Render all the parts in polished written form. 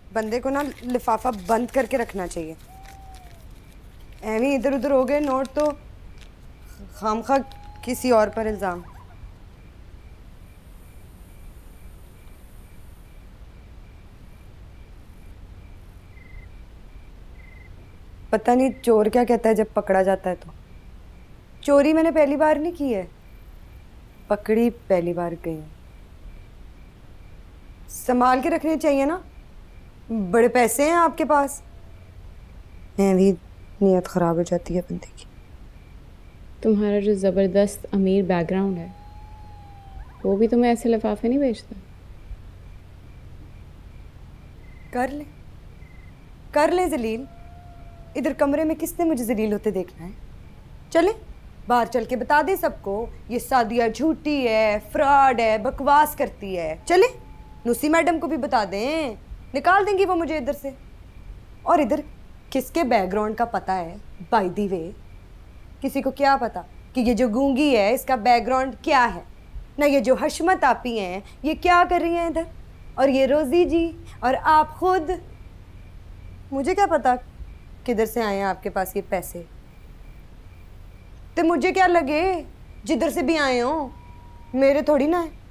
बंदे को ना लिफाफा बंद करके रखना चाहिए। ऐਵੇਂ इधर उधर हो गए नोट तो खामखा किसी और पर इल्ज़ाम। पता नहीं चोर क्या कहता है जब पकड़ा जाता है तो। चोरी मैंने पहली बार नहीं की है, पकड़ी पहली बार गई हूँ। संभाल के रखने चाहिए ना, बड़े पैसे हैं आपके पास। भी नीयत खराब हो जाती है बंदे की। तुम्हारा जो ज़बरदस्त अमीर बैकग्राउंड है वो भी तुम्हें ऐसे लिफाफे नहीं बेचता। कर ले जलील। इधर कमरे में किसने मुझे जलील होते देखना है? चले बाहर चल के बता दे सबको ये सादिया झूठी है, फ्रॉड है, बकवास करती है। चले नुसी मैडम को भी बता दें, निकाल देंगी वो मुझे इधर से। और इधर किसके बैकग्राउंड का पता है? बाय द वे किसी को क्या पता कि ये जो गूंगी है इसका बैकग्राउंड क्या है? ना ये जो हशमत आपी हैं ये क्या कर रही हैं इधर, और ये रोजी जी और आप खुद। मुझे क्या पता किधर से आए हैं आपके पास ये पैसे? तो मुझे क्या लगे जिधर से भी आए हो, मेरे थोड़ी ना है।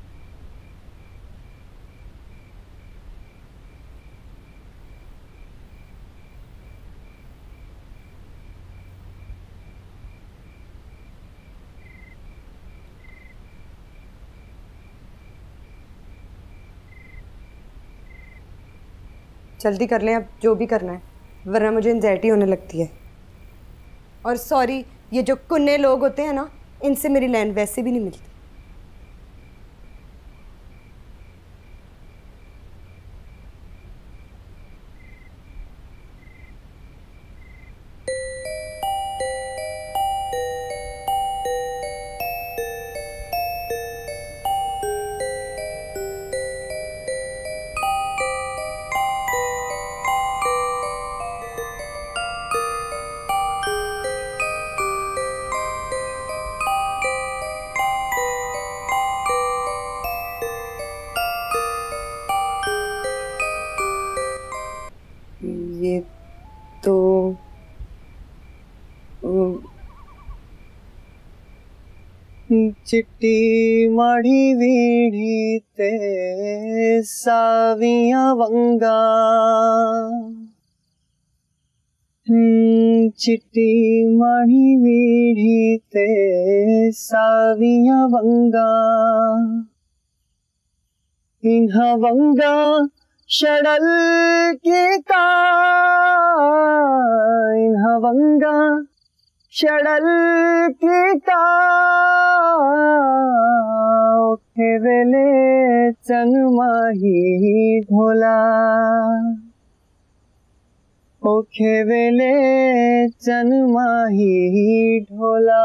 जल्दी कर लें अब जो भी करना है, वरना मुझे एंजाइटी होने लगती है। और सॉरी, ये जो कुन्ने लोग होते हैं ना, इनसे मेरी लाइन वैसे भी नहीं मिलती। ये तो चिट्टी माड़ी वीड़ी ते सावियां वंगा, चिट्टी माड़ी वीड़ी ते सावियां वंगा, इन्हा वंगा शड़ल कीता, इन्हा वंगा शड़ल कीता, उठे वेले चंग माही ढोला, उठे वेले चंग माही ढोला,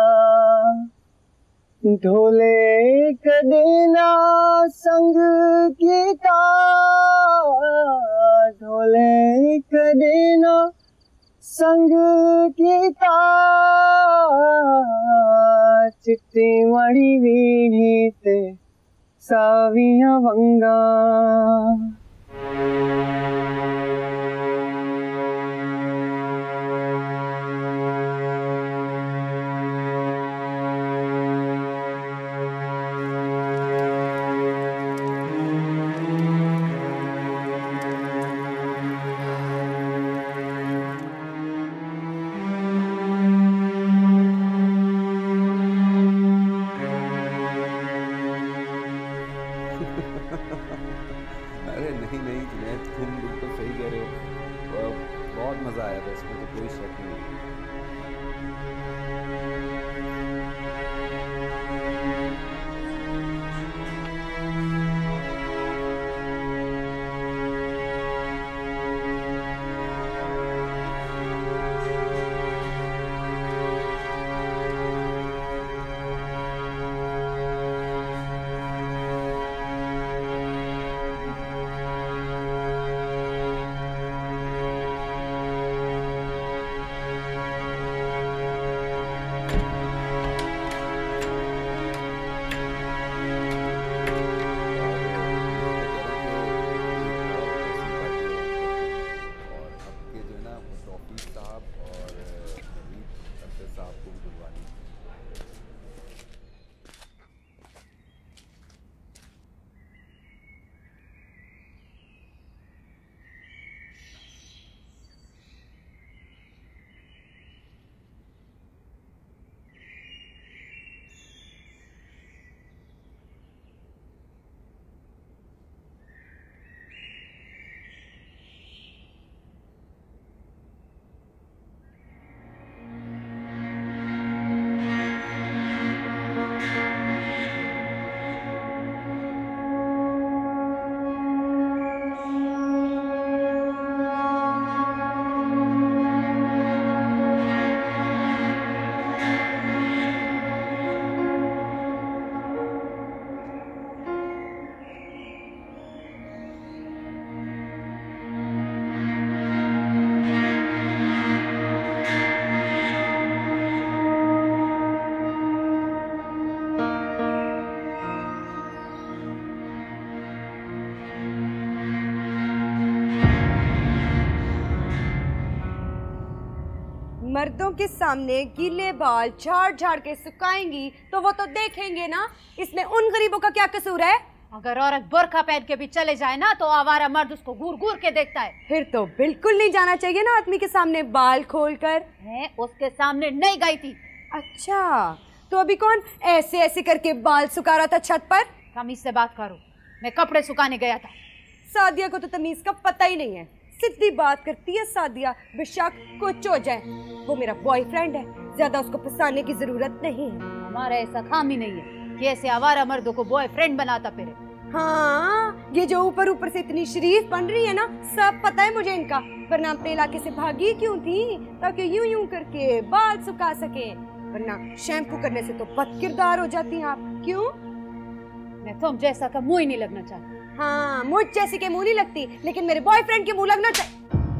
ढोले कदेना संग कीता, ढोले कदेना संग कीता, चिट्टी मड़ी वीड़ी ते सावियां वंगा। अरे नहीं नहीं जुनैद, तुम बिल्कुल सही कह रहे हो। बहुत मज़ा आया था इसमें, तो कोई शक नहीं। मर्दों के सामने गीले बाल झाड़ झाड़ के सुखाएंगी तो वो तो देखेंगे ना, इसमें उन गरीबों का क्या कसूर है? अगर औरत बुर्का पहन के भी चले जाए ना तो आवारा मर्द उसको घूर घूर के देखता है। फिर तो बिल्कुल नहीं जाना चाहिए ना आदमी के सामने बाल खोलकर। है उसके सामने नहीं गई थी। अच्छा, तो अभी कौन ऐसे ऐसे करके बाल सुखा रहा था छत पर? तमीज से बात करो, मैं कपड़े सुखाने गया था। सादिया को तो तमीज का पता ही नहीं है, सीधी बात करती है सादिया, बेशक कुछ हो जाए। वो मेरा बॉयफ्रेंड है, ज्यादा उसको फंसाने की जरूरत नहीं है। हमारा ऐसा काम ही नहीं है कि ऐसे आवारा मर्दों को बॉयफ्रेंड बनाता फिरे। हाँ, ये जो ऊपर ऊपर से इतनी शरीफ बन रही है ना, सब पता है मुझे इनका। वरना अपने इलाके से भागी क्यों थी? ताकि यूं यूं करके बाल सुखा सके, वरना शैम्पू करने से तो बदकिरदार हो जाती हैं आप। क्यों? मैं तुम जैसा का मुंह ही नहीं लगना चाहती। हाँ, मुझ जैसी के मुंह नहीं लगती, लेकिन मेरे बॉयफ्रेंड के मुंह लगना चाहिए।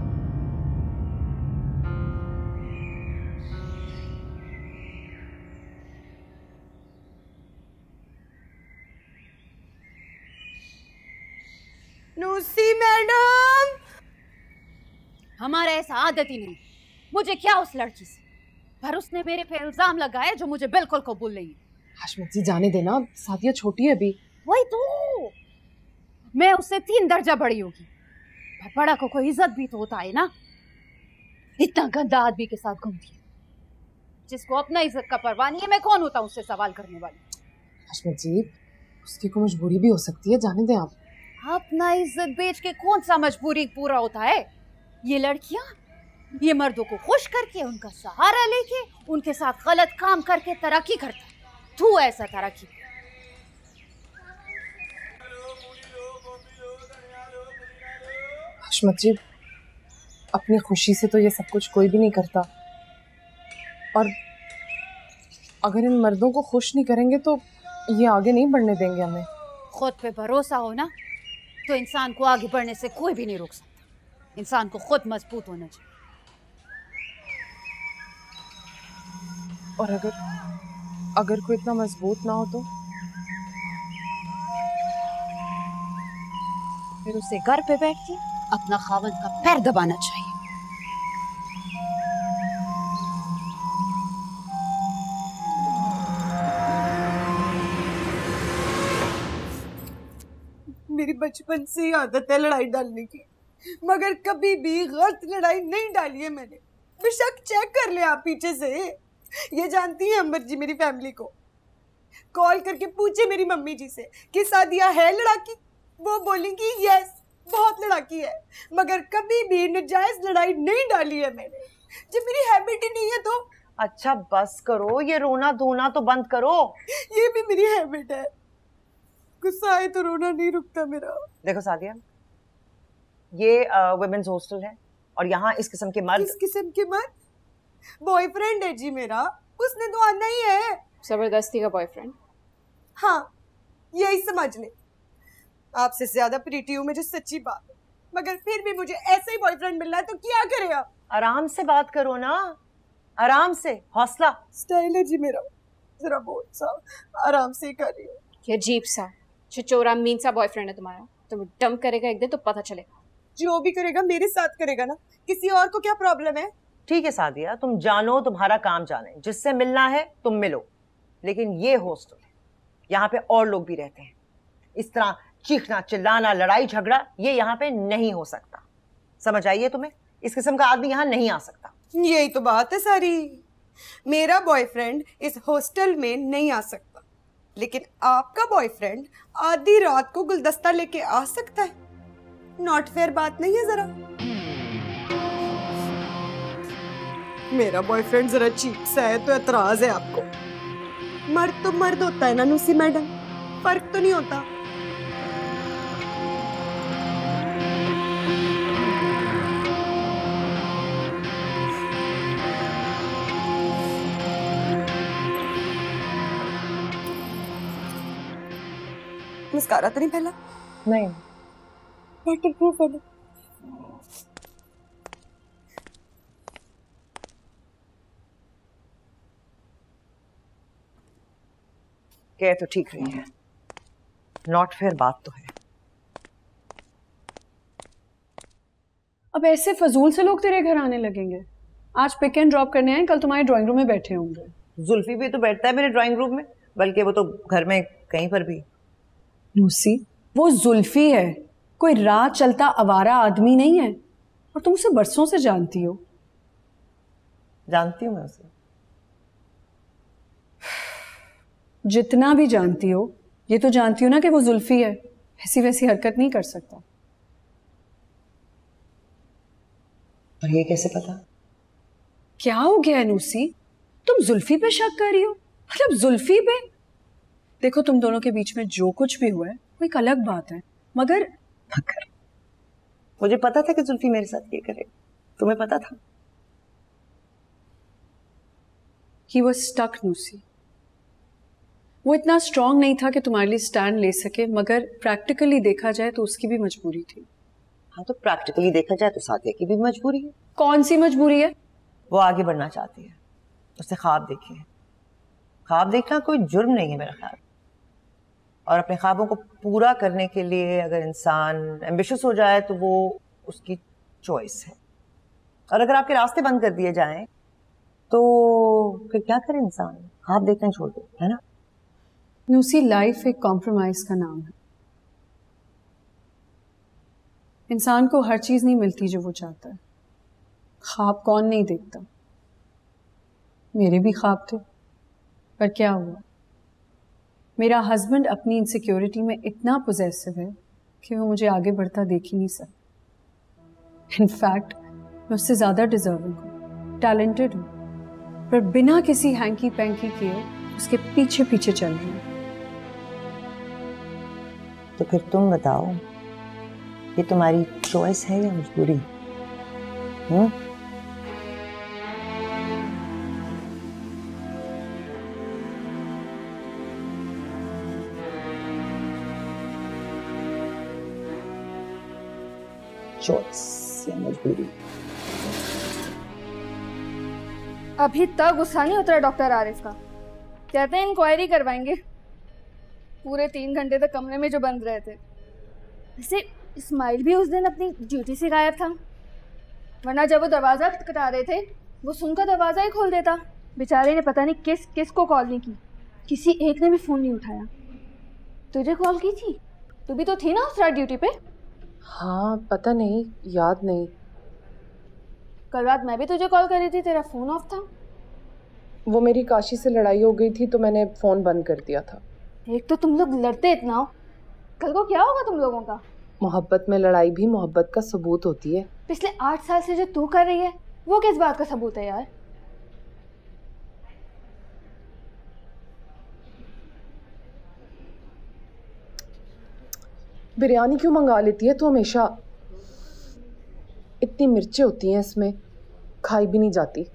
नूसी मैडम, हमारा ऐसा आदत ही नहीं। मुझे क्या उस लड़की से, पर उसने मेरे पे इल्जाम लगाया जो मुझे बिल्कुल कबूल नहीं है। हाशमत जी जाने देना, सादिया छोटी है अभी। वही तो, मैं उससे 3 दर्जा बड़ी होगी, पर बड़ा को कोई इज्जत भी तो होता है ना। इतना गंदा आदमी के साथ घूमती है, जिसको अपना इज्जत का परवाह नहीं है। मैं कौन होता हूँ उससे सवाल करने वाली? हाशमत जी, उसकी कोई मजबूरी भी हो सकती है, जाने दें आप। अपना इज्जत बेच के कौन सा मजबूरी पूरा होता है? ये लड़कियां ये मर्दों को खुश करके, उनका सहारा लेके, उनके साथ गलत काम करके तरक्की करता है। तू ऐसा तरक्की। हाशमत जी, अपनी खुशी से तो ये सब कुछ कोई भी नहीं करता, और अगर इन मर्दों को खुश नहीं करेंगे तो ये आगे नहीं बढ़ने देंगे हमें। खुद पे भरोसा हो ना तो इंसान को आगे बढ़ने से कोई भी नहीं रोक सकता। इंसान को खुद मजबूत होना चाहिए। और अगर कोई इतना मजबूत ना हो तो फिर उसे घर पे बैठ के अपना खावंद का पैर दबाना चाहिए। मेरी बचपन से ही आदत है लड़ाई डालने की, मगर कभी भी गलत लड़ाई नहीं डाली है मैंने। बेशक चेक कर ले आप पीछे से। ये जानती है अंबर जी मेरी फैमिली को। कॉल करके पूछे मेरी मम्मी जी से कि सादिया है लड़ाकी, वो बोलेंगी यस बहुत लड़ाकी है, मगर कभी भी नजायज लड़ाई नहीं डाली है मैंने। जब मेरी हैबिट ही नहीं है तो। अच्छा बस करो, ये रोना धोना तो बंद करो। ये भी मेरी हैबिट है, गुस्सा आए तो रोना नहीं रुकता मेरा। देखो सादिया, ये वुमेन्स हॉस्टल है और यहाँ इस किस्म के मर्द। किस किस्म के मर्द? बॉयफ्रेंड है जी मेरा, उसने तो आना ही है। जबरदस्ती का बॉयफ्रेंड? हाँ, यही समझ ले। आपसे ज्यादा प्रीति हूँ, मुझे सच्ची बात है, मगर फिर भी मुझे ऐसा ही बॉयफ्रेंड मिल रहा है तो क्या करे आप? आराम से बात करो ना, आराम से, हौसला। स्टाइल है जी मेरा, जरा बोल सा आराम से ही कर रही हूँ। ये अजीब सा छिचोरा मीन सा बॉयफ्रेंड है तुम्हारा, तुम डंप करेगा एक दिन तो पता चलेगा। जो भी करेगा मेरे साथ करेगा ना, किसी और को क्या प्रॉब्लम है? ठीक है सादिया, तुम जानो तुम्हारा काम जाने, जिससे मिलना है तुम मिलो, लेकिन ये हॉस्टल है, यहाँ पे और लोग भी रहते हैं। इस तरह चीखना चिल्लाना लड़ाई झगड़ा ये यहाँ पे नहीं हो सकता, समझ आइए तुम्हें? इस किस्म का आदमी यहाँ नहीं आ सकता। यही तो बात है सारी। मेरा बॉयफ्रेंड इस हॉस्टल में नहीं आ सकता, लेकिन आपका बॉयफ्रेंड आधी रात को गुलदस्ता लेके आ सकता है। नॉट फेयर बात नहीं है जरा? मेरा बॉयफ्रेंड जरा चीप सा है तो एतराज है आपको। मर्द तो मर्द होता है ना नूसी मैडम, फर्क तो नहीं होता। मस्कारा तो नहीं पहला? नहीं। वाटर प्रूफ है ना? कह तो ठीक रही है, नॉट फेयर बात तो है। अब ऐसे फजूल से लोग तेरे घर आने लगेंगे? आज पिक एंड ड्रॉप करने आए, कल तुम्हारे ड्राइंग रूम में बैठे होंगे। जुल्फी भी तो बैठता है मेरे ड्राइंग रूम में, बल्कि वो तो घर में कहीं पर भी। लूसी, वो जुल्फी है, कोई राह चलता आवारा आदमी नहीं है, और तुम उसे बरसों से जानती हो। जानती हूँ मैं उसे। जितना भी जानती हो, ये तो जानती हो ना कि वो जुल्फी है, ऐसी वैसी हरकत नहीं कर सकता। और ये कैसे पता? क्या हो गया है नूसी, तुम जुल्फी पे शक कर रही हो? मतलब जुल्फी पे? देखो, तुम दोनों के बीच में जो कुछ भी हुआ है वो एक अलग बात है, मगर मुझे पता था कि जुल्फी मेरे साथ ये करे। तुम्हें पता था? He was stuck, नूसी। वो इतना स्ट्रांग नहीं था कि तुम्हारे लिए स्टैंड ले सके, मगर प्रैक्टिकली देखा जाए तो उसकी भी मजबूरी थी। हाँ, तो प्रैक्टिकली देखा जाए तो सादिया की भी मजबूरी है। कौन सी मजबूरी है? वो आगे बढ़ना चाहती है, उसने ख्वाब देखे हैं। ख्वाब देखना कोई जुर्म नहीं है मेरा ख्याल, और अपने ख्वाबों को पूरा करने के लिए अगर इंसान एम्बिशियस हो जाए तो वो उसकी चॉइस है। और अगर आपके रास्ते बंद कर दिए जाएं तो फिर क्या करे इंसान? ख्वाब देखना छोड़ दे, है ना? नूसी, लाइफ एक कॉम्प्रोमाइज का नाम है। इंसान को हर चीज नहीं मिलती जो वो चाहता है। ख्वाब कौन नहीं देखता? मेरे भी ख्वाब थे, पर क्या हुआ? मेरा हस्बैंड अपनी इनसिक्योरिटी में इतना पोजेसिव है कि वो मुझे आगे बढ़ता देख ही नहीं सकता। इनफैक्ट मैं उससे ज्यादा डिजर्विंग हूँ, टैलेंटेड हूँ, पर बिना किसी हैंकी पैंकी किए उसके पीछे पीछे चल रही हूँ। तो फिर तुम बताओ, ये तुम्हारी चॉइस है या मजबूरी? चॉइस या मजबूरी? अभी तक गुस्सा नहीं उतरा डॉक्टर आरिफ का। कहते हैं इंक्वायरी करवाएंगे। पूरे 3 घंटे तक कमरे में जो बंद रहे थे। वैसे इस्माइल भी उस दिन अपनी ड्यूटी से गायब था, वरना जब वो दरवाज़ा खटखटा रहे थे वो सुनकर दरवाज़ा ही खोल देता। बेचारे ने पता नहीं किस को कॉल नहीं की, किसी एक ने भी फ़ोन नहीं उठाया। तुझे कॉल की थी? तू भी तो थी ना उस रात ड्यूटी पे? हाँ, पता नहीं, याद नहीं। कल रात मैं भी तुझे कॉल कर रही थी, तेरा फ़ोन ऑफ था। वो मेरी काशी से लड़ाई हो गई थी तो मैंने फ़ोन बंद कर दिया था। एक तो तुम लोग लड़ते इतना हो, कल को क्या होगा तुम लोगों का? मोहब्बत में लड़ाई भी मोहब्बत का सबूत होती है। पिछले 8 साल से जो तू कर रही है वो किस बात का सबूत है यार? बिरयानी क्यों मंगा लेती है तू हमेशा? इतनी मिर्चें होती हैं इसमें, खाई भी नहीं जाती।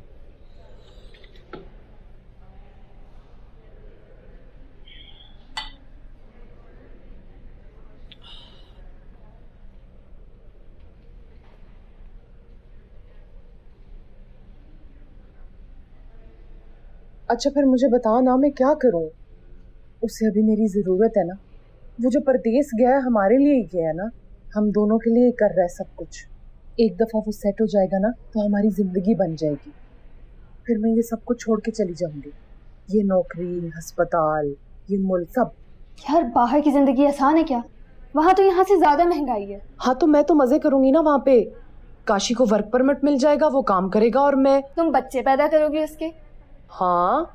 अच्छा, फिर मुझे बता ना, मैं क्या करूं? उसे अभी मेरी ज़रूरत है ना। वो जो परदेस गया है हमारे लिए ही गया है ना, हम दोनों के लिए ही कर रहा है सब कुछ। एक दफ़ा वो सेट हो जाएगा ना तो हमारी ज़िंदगी बन जाएगी। फिर मैं ये सब कुछ छोड़ के चली जाऊंगी, ये नौकरी, अस्पताल, ये मुल्क, सब। यार बाहर की ज़िंदगी आसान है क्या? वहाँ तो यहाँ से ज़्यादा महंगाई है। हाँ, तो मैं तो मज़े करूंगी ना वहाँ पे। काशी को वर्क परमिट मिल जाएगा, वो काम करेगा और मैं। तुम बच्चे पैदा करोगी उसके? हाँ,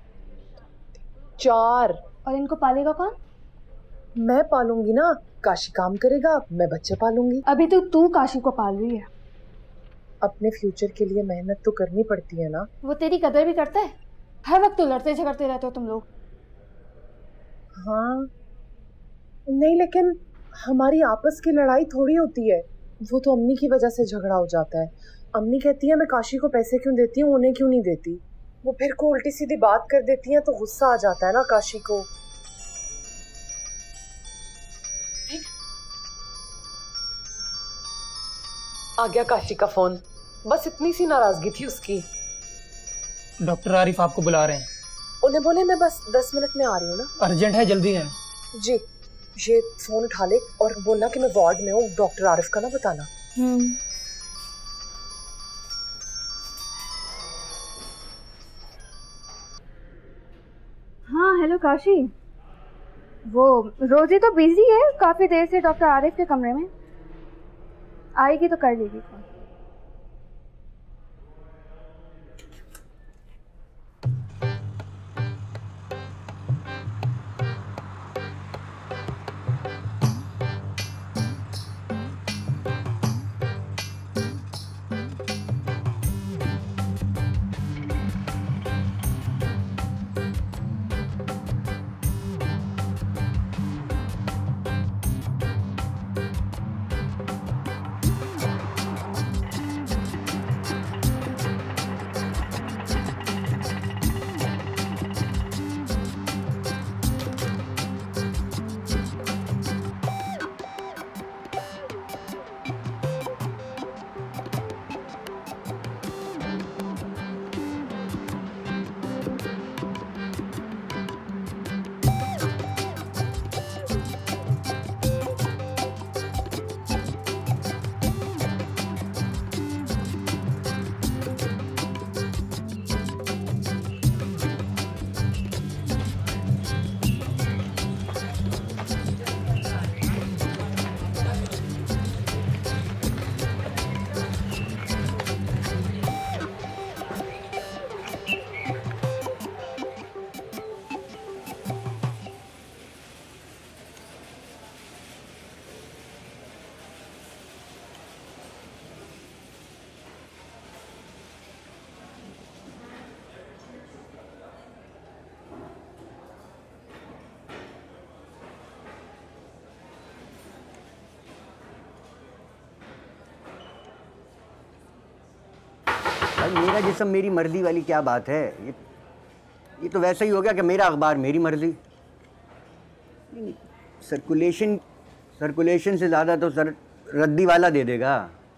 4। और इनको पालेगा कौन? मैं पालूंगी ना। काशी काम करेगा, मैं बच्चे पालूंगी। अभी तो तू काशी को पाल रही है। अपने फ्यूचर के लिए मेहनत तो करनी पड़ती है ना। वो तेरी कदर भी करता है? हर वक्त तो लड़ते झगड़ते रहते हो तुम लोग। हाँ, नहीं, लेकिन हमारी आपस की लड़ाई थोड़ी होती है। वो तो अम्मी की वजह से झगड़ा हो जाता है। अम्मी कहती है मैं काशी को पैसे क्यों देती हूँ, उन्हें क्यों नहीं देती। वो फिर को उल्टी सीधी बात कर देती है तो गुस्सा आ जाता है ना काशी को। आ गया काशी का फोन। बस इतनी सी नाराजगी थी उसकी। डॉक्टर आरिफ आपको बुला रहे हैं। उन्हें बोले मैं बस 10 मिनट में आ रही हूँ ना। अर्जेंट है, जल्दी है। जी, ये फोन उठा ले और बोलना कि मैं वार्ड में हूँ, डॉक्टर आरिफ का ना बताना। हेलो काशी, वो रोजी तो बिजी है काफी देर से डॉक्टर आरिफ के कमरे में, आएगी तो कर लेगी फोन। मेरा जिस्म मेरी मर्जी वाली क्या बात है? ये तो वैसा ही हो गया कि मेरा अखबार मेरी मर्जी। सर्कुलेशन से ज़्यादा तो सर रद्दी वाला दे देगा।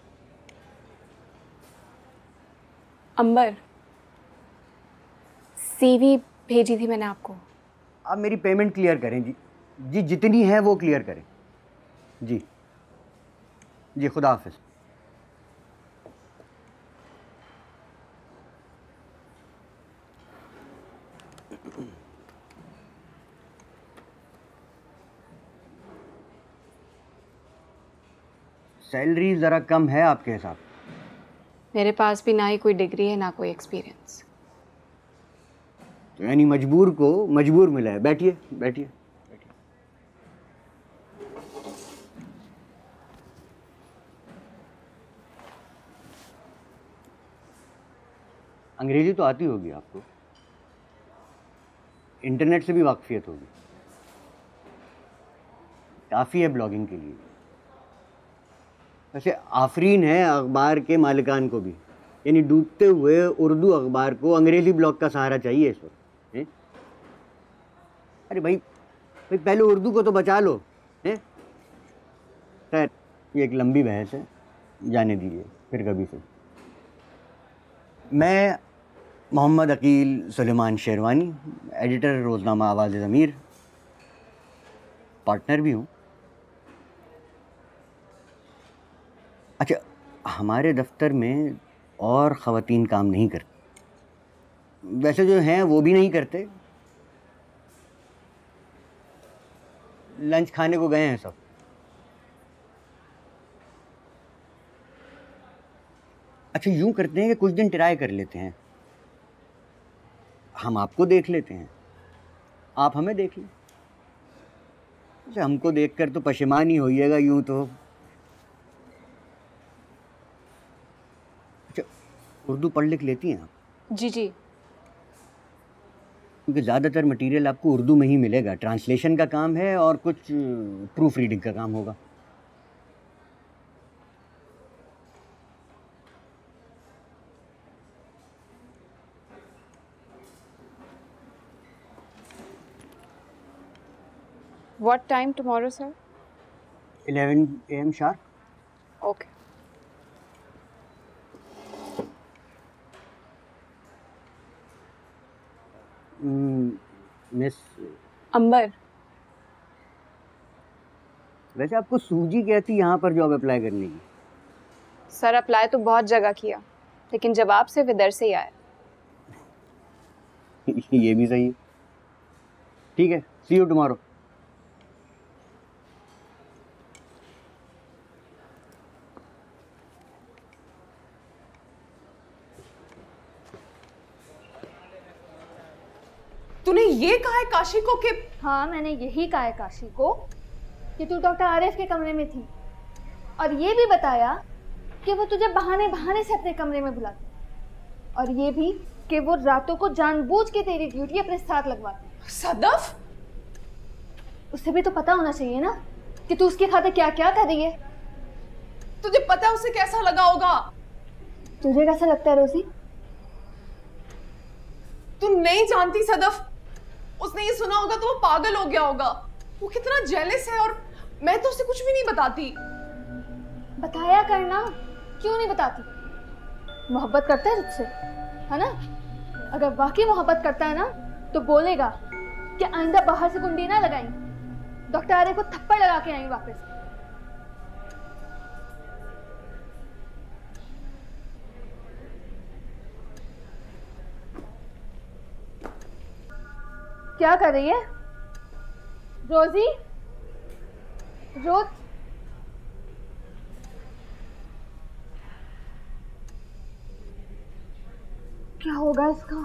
अंबर, सीवी भेजी थी मैंने आपको। आप मेरी पेमेंट क्लियर करें जी। जी जितनी है वो क्लियर करें। जी जी, खुदा हाफिज़। सैलरी ज़रा कम है आपके हिसाब? मेरे पास भी ना ही कोई डिग्री है ना कोई एक्सपीरियंस। तो यानी मजबूर को मजबूर मिला है। बैठिए बैठिए। अंग्रेजी तो आती होगी आपको, इंटरनेट से भी वाकफियत होगी, काफ़ी है ब्लॉगिंग के लिए। वैसे आफरीन है अखबार के मालिकान को भी, यानी डूबते हुए उर्दू अखबार को अंग्रेज़ी ब्लॉग का सहारा चाहिए इस वक्त। अरे भाई पहले उर्दू को तो बचा लो। खैर ये एक लंबी बहस है, जाने दीजिए फिर कभी से। मैं मोहम्मद अकील सुलेमान शेरवानी, एडिटर रोज़नामा आवाज़ ज़मीर, पार्टनर भी हूँ। अच्छा, हमारे दफ्तर में और ख़वातीन काम नहीं करती, वैसे जो हैं वो भी नहीं करते, लंच खाने को गए हैं सब। अच्छा यूँ करते हैं कि कुछ दिन ट्राई कर लेते हैं, हम आपको देख लेते हैं, आप हमें देख लें। अच्छा हमको देखकर तो पशेमान ही होइएगा यूँ तो। अच्छा उर्दू पढ़ लिख लेती हैं आप? जी जी। क्योंकि ज़्यादातर मटेरियल आपको उर्दू में ही मिलेगा, ट्रांसलेशन का काम है और कुछ प्रूफ रीडिंग का काम होगा। What time tomorrow, sir? 11 AM sharp. Okay. Miss Ambar, वैसे आपको सूजी क्या थी यहाँ पर जॉब अप्लाई करने की? सर अप्लाई तो बहुत जगह किया, लेकिन जवाब सिर्फ इधर से ही आया। ये भी सही है। ठीक है, सी यू टुमारो। तूने ये कहा है काशी को कि हाँ, मैंने यही कहा है काशी को कि तू डॉक्टर आरिफ के कमरे में थी, और ये भी बताया कि वो तुझे बहाने बहाने से अपने कमरे में बुलाती, और ये भी कि वो रातों को जानबूझ के तेरी ड्यूटी अपने साथ लगवाती। सदफ, उसे भी तो पता होना चाहिए ना कि तू उसके खातिर क्या क्या कर रही है। तुझे पता है उसे कैसा लगा होगा? तुझे कैसा लगता है रोजी? तू नहीं जानती सदफ, उसने ये सुना होगा तो वो पागल हो गया होगा। वो कितना जेलस है, और मैं तो उसे कुछ भी नहीं बताती। बताया करना, क्यों नहीं बताती? मोहब्बत करता है तुझसे, है ना? अगर वाकई मोहब्बत करता है ना तो बोलेगा कि आइंदा बाहर से कुंडी ना लगाई, डॉक्टर आरिफ को थप्पड़ लगा के आई वापस। क्या कर रही है रोजी? रोज क्या होगा इसका?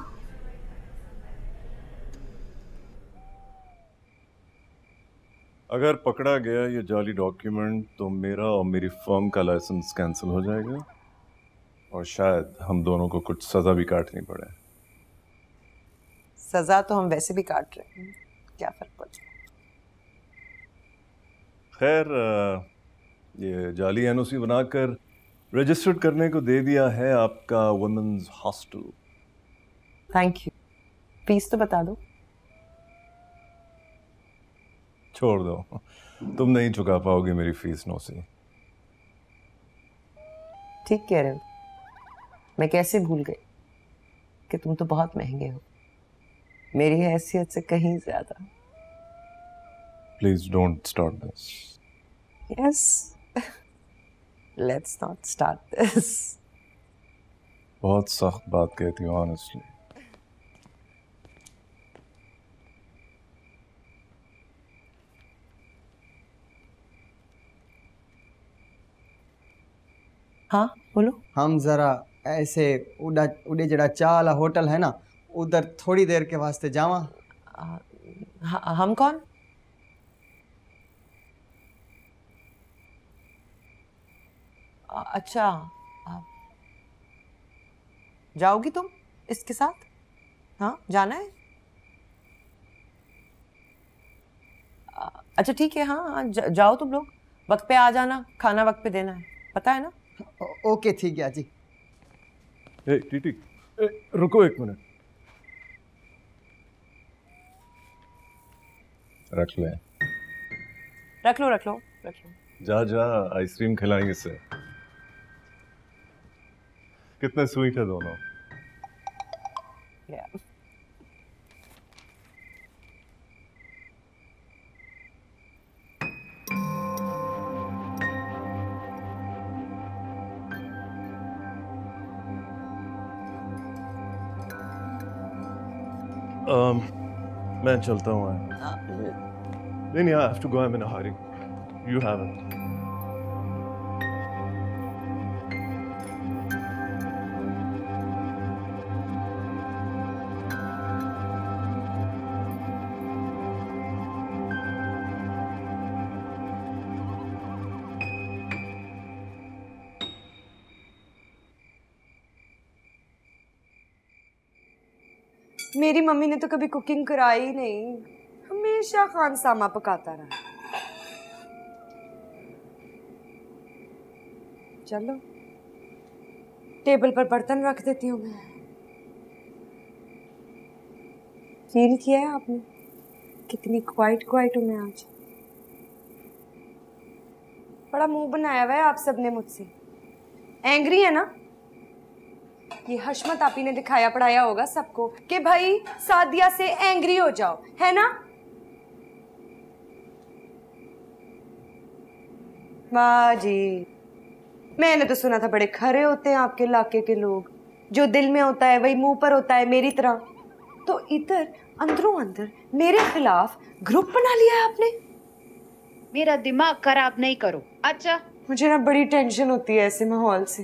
अगर पकड़ा गया ये जाली डॉक्यूमेंट तो मेरा और मेरी फर्म का लाइसेंस कैंसिल हो जाएगा, और शायद हम दोनों को कुछ सजा भी काटनी पड़े। सजा तो हम वैसे भी काट रहे हैं, क्या फर्क पड़ता है? खैर, ये जाली एनओसी बनाकर रजिस्टर्ड करने को दे दिया है आपका women's hostel. Thank you. Fees तो बता दो। छोड़ दो, तुम नहीं चुका पाओगे मेरी फीस नौसी। ठीक कह रहे हो, मैं कैसे भूल गई कि तुम तो बहुत महंगे हो, मेरी हैसियत से कहीं ज्यादा। Please don't start this. Yes, let's not start this. बहुत सख्त बात कहती हो ऑनेस्टली। हाँ बोलो। हम जरा ऐसे उड़ा उड़े जड़ा चाह वाला होटल है ना, उधर थोड़ी देर के वास्ते जावा। हम कौन? अच्छा, जाओगी तुम इसके साथ? हाँ, जाना है? अच्छा ठीक है, हाँ जाओ तुम लोग, वक्त पे आ जाना, खाना वक्त पे देना है, पता है ना? ओके ठीक है जी। ए टीटी, रुको एक मिनट। रख ले। रख लो रख लो रख लो। जा जा, आइसक्रीम खिलाएंगे इससे। कितने स्वीट है दोनों। yeah. मैं चलता हूँ। नहीं, I have to go. I'm in a hurry. You have it. मेरी मम्मी ने तो कभी कुकिंग कराई ही नहीं, हमेशा खानसामा पकाता रहा। चलो टेबल पर बर्तन रख देती हूँ मैं। फील किया है आपने कितनी क्वाइट क्वाइट हूँ मैं आज? बड़ा मुंह बनाया हुआ है आप सबने मुझसे। एंग्री है ना? ये हशमत आपी ने दिखाया पढ़ाया होगा सबको कि भाई सादिया से एंग्री हो जाओ, है ना? वाह जी, मैंने तो सुना था बड़े खरे होते हैं आपके इलाके के लोग, जो दिल में होता है वही मुंह पर होता है मेरी तरह। तो इधर अंदरों अंदर मेरे खिलाफ ग्रुप बना लिया है आपने। मेरा दिमाग खराब नहीं करो। अच्छा, मुझे ना बड़ी टेंशन होती है ऐसे माहौल से।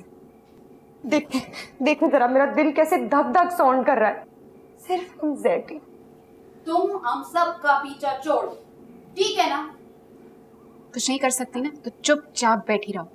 देखो जरा मेरा दिल कैसे धक धक साउंड कर रहा है। सिर्फ हम ज़ैटी। तुम हम सब का पीछा छोड़, ठीक है ना? कुछ नहीं कर सकती ना तो चुपचाप बैठी रहो।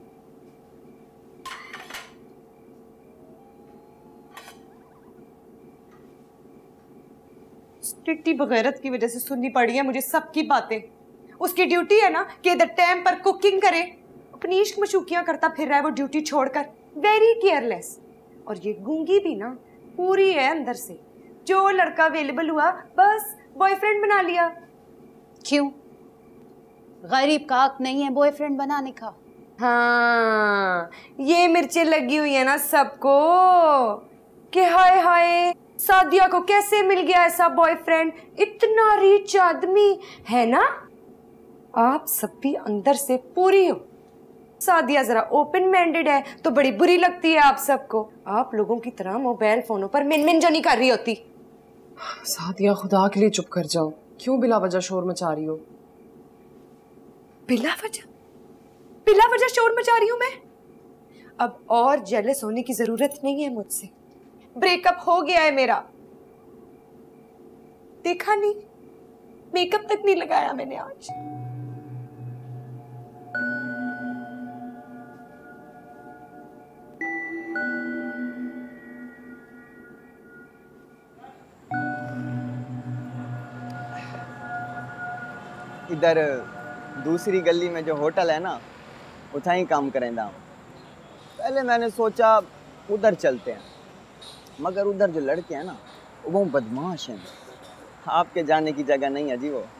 टिट्टी बगैरत की वजह से सुननी पड़ी है मुझे सबकी बातें। उसकी ड्यूटी है ना कि इधर टाइम पर कुकिंग करे, अपनी इश्क मशूकियां करता फिर रहा है वो ड्यूटी छोड़कर। Very careless. और ये गूंगी भी ना पूरी है अंदर से। जो लड़का अवेलेबल हुआ बस बॉयफ्रेंड बना लिया। क्यों? गरीब का हक नहीं है बॉयफ्रेंड बनाने का? हाँ, ये मिर्चें लगी हुई है ना सबको कि हाय हाय सादिया को कैसे मिल गया ऐसा बॉयफ्रेंड, इतना रिच आदमी है ना। आप सब भी अंदर से पूरी हो। सादिया जरा ओपन माइंडेड है तो बड़ी बुरी लगती है आप सबको। आप लोगों की तरह मोबाइल फोनों पर मिन जो नहीं कर रही होती। सादिया खुदा के लिए चुप कर जाओ, क्यों बिला वजह शोर मचा रही हो? बिला वजह शोर मचा रही हूं मैं? अब और जेलस होने की जरूरत नहीं है मुझसे। ब्रेकअप हो गया है मेरा। देखा नहीं, मेकअप तक नहीं लगाया मैंने आज। इधर दूसरी गली में जो होटल है ना उथा ही काम करेंदा हूँ। पहले मैंने सोचा उधर चलते हैं, मगर उधर जो लड़के हैं ना वो बदमाश हैं। आपके जाने की जगह नहीं है जी वो।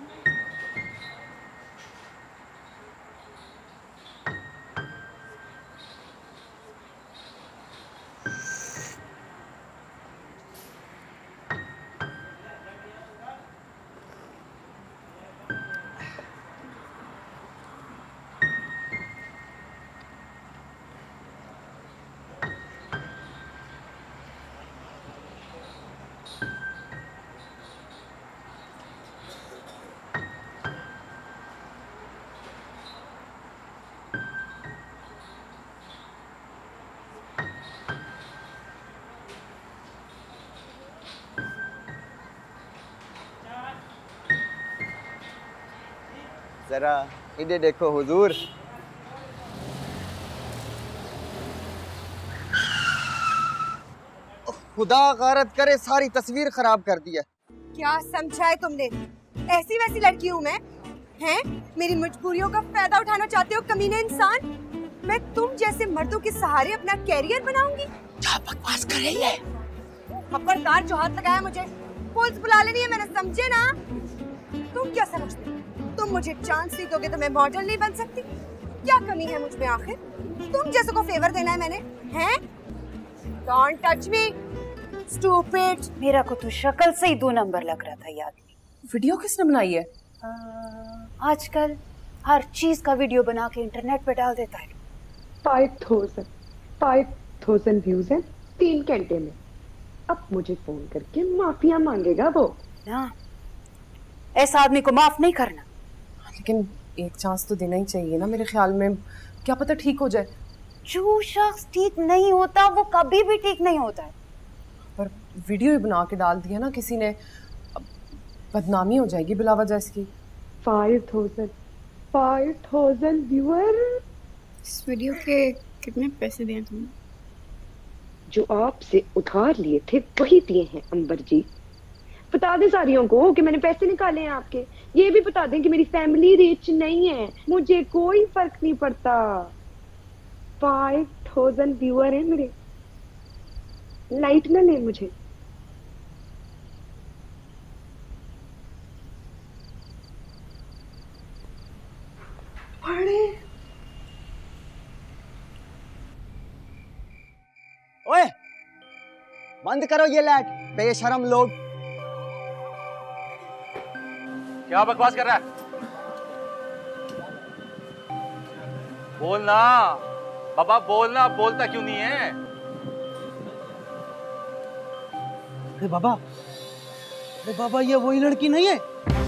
जरा इधर देखो हुजूर। खुदा गारत करे सारी तस्वीर खराब कर दी है। क्या समझा है तुमने? ऐसी वैसी लड़की हूँ मैं? हैं? मेरी मजबूरियों का फायदा उठाना चाहते हो कमीने इंसान? मैं तुम जैसे मर्दों के सहारे अपना कैरियर बनाऊंगी? क्या बकवास कर रही है? खबरदार जो हाथ लगाया मुझे पुलिस बुला लेनी है मैंने, समझे ना? तुम क्या समझते हो? तुम मुझे चांस नहीं दोगे तो मैं मॉडल नहीं बन सकती? क्या कमी है मुझ में आखिर? तुम जैसे को फेवर देना है मैंने? हैं? Don't touch me, stupid! मेरा को तो शक्ल से ही 2 नंबर लग रहा था याद। वीडियो किसने बनाई है? आजकल हर चीज का वीडियो बना के इंटरनेट पे डाल देता है। 5,000 व्यूज हैं 3 घंटे में। अब मुझे फोन करके माफिया मांगेगा वो ना। ऐसा आदमी को माफ नहीं करना। लेकिन एक चांस तो देना ही चाहिए ना मेरे ख्याल में, क्या पता ठीक हो जाए। जो शख्स ठीक नहीं होता वो कभी भी ठीक नहीं होता है। पर वीडियो ही बना के डाल दिया ना किसी ने, बदनामी हो जाएगी बिला वजह इसकी। 5,000 व्यूअर। इस वीडियो के कितने पैसे दिए तुमने? जो आपसे उधार लिए थे वही दिए हैं अंबर जी। बता दें सारियों को कि मैंने पैसे निकाले हैं आपके। ये भी बता दें कि मेरी फैमिली रिच नहीं है, मुझे कोई फर्क नहीं पड़ता। 5,000 व्यूअर हैं मेरे। लाइट ना ले मुझे। ओए बंद करो ये लाइट, बेशरम लोग। क्या बकवास कर रहा है? बोलना बाबा, बोलना। बोलता क्यों नहीं है? अरे बाबा, अरे बाबा ये वही लड़की नहीं है?